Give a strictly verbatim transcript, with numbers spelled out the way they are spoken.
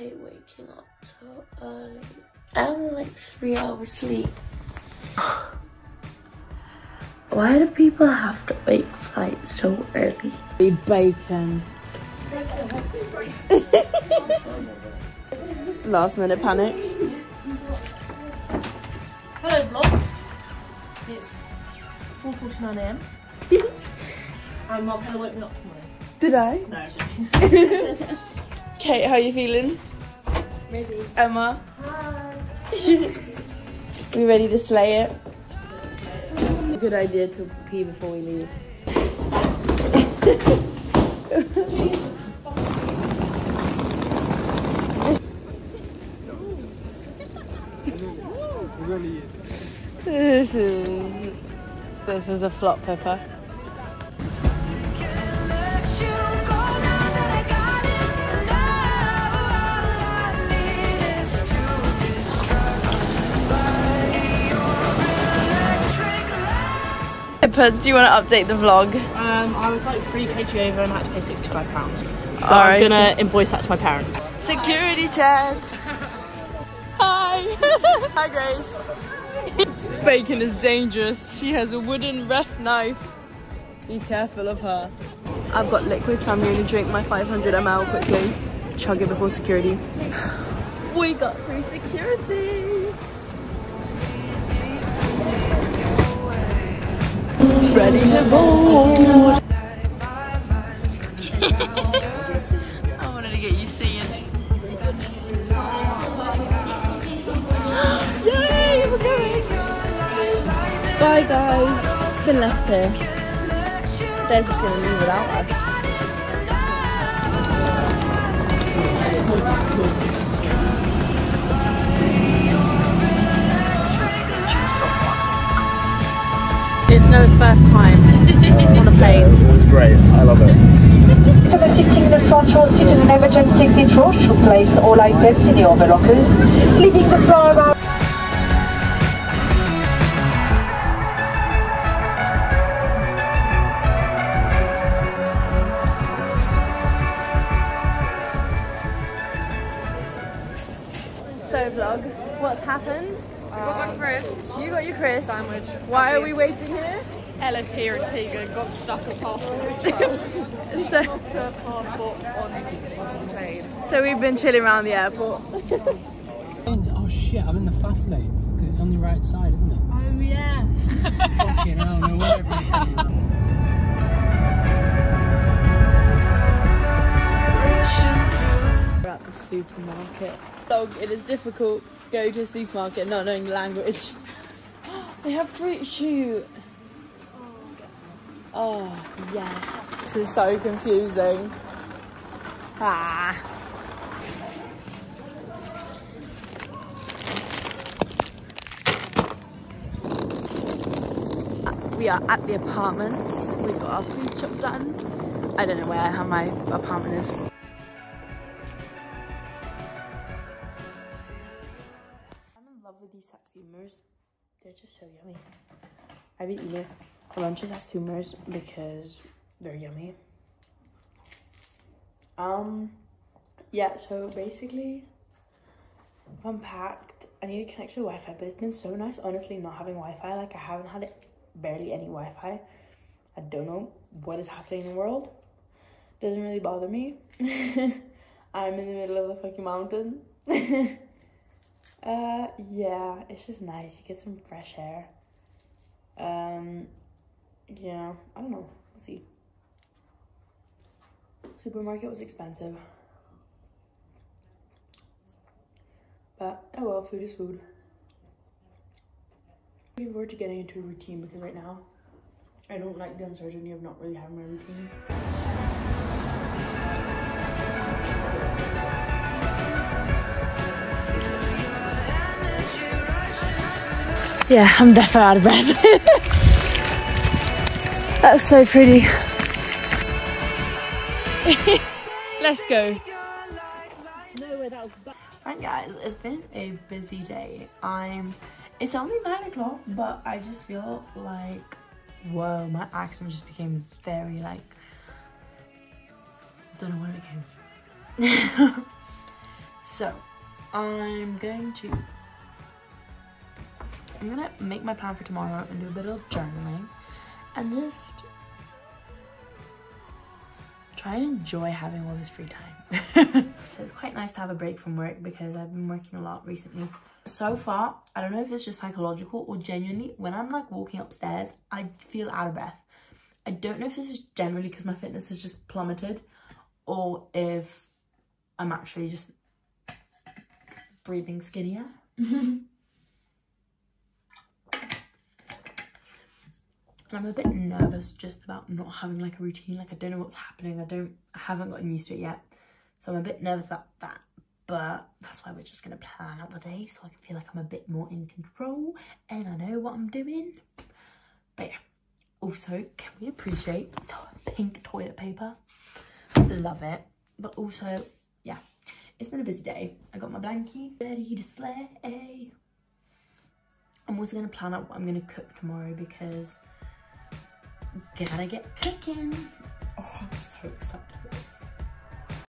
hate waking up so early. I'm like three hours sleep. Why do people have to wake flights so early? Bacon. Last minute panic. Hello vlog. It's four forty-nine a m and Mark woke me up tomorrow. Did I? No. Kate, how are you feeling? Ready. Emma? Hi. We ready to slay it? Good idea to pee before we leave. This is this was a flop, Pippa. Pippa, do you want to update the vlog? Um, I was like three kg over and I had to pay sixty-five pounds. But All I'm right. gonna invoice that to my parents. Security check. Hi. Hi, Grace. Bacon is dangerous. She has a wooden ref knife. Be careful of her. I've got liquid, so I'm going to drink my five hundred milliliters quickly. Chug it before security. We got through security. Ready to board. I wanted to get you seeing. Yay, we're going. Bye guys. Been left here. They're just gonna leave without us. It's Noah's first time on a plane. It was great. I love it. Sitting in the front row seat is an emergency exit row to place all items in the overlockers, leaving the floor around. So vlog, what's happened? We got one crisp. You got your crisp. Sandwich. Why are we waiting here? Ella, Tia and Tegan got stuck at passport So, passport on the plane. so we've been chilling around the airport. Oh shit, I'm in the fast lane because it's on the right side, isn't it? Oh yeah. Fucking hell, no wonder. We're at the supermarket. Dog, it is difficult to go to a supermarket not knowing the language. They have fruit shoot. Oh, yes. This is so confusing. Ah. We are at the apartments. We've got our food shop done. I don't know where how my apartment is. I'm in love with these satsumers. They're just so yummy. I've been eating a bunch of satsumers because they're yummy. Um, yeah, so basically, if I'm packed, I need to connect to Wi-Fi, but it's been so nice, honestly, not having Wi-Fi. Like, I haven't had it, barely any Wi-Fi. I don't know what is happening in the world. Doesn't really bother me. I'm in the middle of the fucking mountain. uh, yeah, it's just nice. You get some fresh air. Um, yeah, I don't know. We'll see. Supermarket was expensive. But, oh well, food is food. I'm looking forward to getting into a routine because right now, I don't like the uncertainty of not really having my routine. Yeah, I'm definitely out of breath. That's so pretty. Let's go. Right guys, it's been a busy day. I'm, it's only nine o'clock, but I just feel like, whoa, my accent just became very like, don't know what it became. So I'm going to I'm gonna make my plan for tomorrow and do a bit of journaling and just try and enjoy having all this free time. So it's quite nice to have a break from work because I've been working a lot recently. So far, I don't know if it's just psychological or genuinely, when I'm like walking upstairs, I feel out of breath. I don't know if this is generally because my fitness has just plummeted or if I'm actually just breathing skinnier. I'm a bit nervous just about not having like a routine. Like I don't know what's happening. I don't, I haven't gotten used to it yet. So I'm a bit nervous about that. But that's why we're just gonna plan out the day so I can feel like I'm a bit more in control and I know what I'm doing. But yeah, also, can we appreciate pink toilet paper? Love it. But also, yeah, it's been a busy day. I got my blankie ready to slay. I'm also gonna plan out what I'm gonna cook tomorrow because gotta get cooking. Oh, I'm so excited for this.